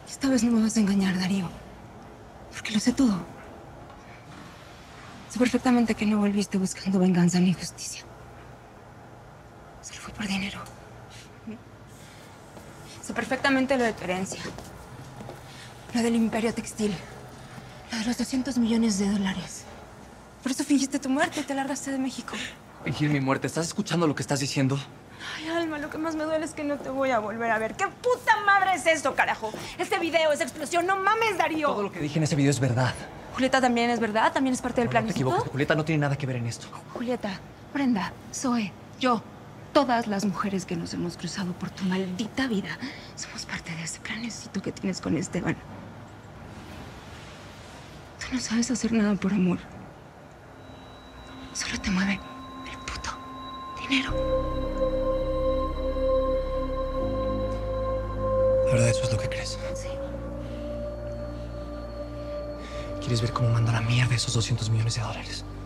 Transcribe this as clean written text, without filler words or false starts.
Esta vez no me vas a engañar, Darío. Porque lo sé todo. Sé perfectamente que no volviste buscando venganza ni justicia. Solo fue por dinero. Sé perfectamente lo de tu herencia. Lo del imperio textil. Lo de los 200 millones de dólares. Por eso fingiste tu muerte y te largaste de México. Fingir mi muerte. ¿Estás escuchando lo que estás diciendo? Ay, Alma, lo que más me duele es que no te voy a volver a ver. ¿Qué puta madre es esto, carajo? Este video, esa explosión, no mames, Darío. Todo lo que dije en ese video es verdad. Julieta también es verdad, también es parte del plan. No te equivoques, Julieta no tiene nada que ver en esto. Julieta, Brenda, Zoe, yo, todas las mujeres que nos hemos cruzado por tu maldita vida, somos parte de ese planecito que tienes con Esteban. Tú no sabes hacer nada por amor. Solo te mueve el puto dinero. ¿La verdad eso es lo que crees? Sí. ¿Quieres ver cómo mando a la mierda esos 200 millones de dólares?